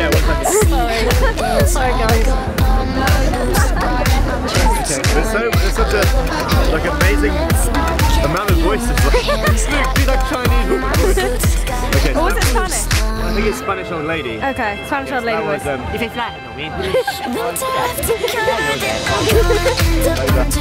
Yeah, 1 second. Sorry guys. Okay, there's such a like amazing amount of voices. Like, do that Chinese woman voice. Okay. Or was it Spanish? I think it's Spanish old lady. Okay, Spanish old lady voice. If it's that, I mean.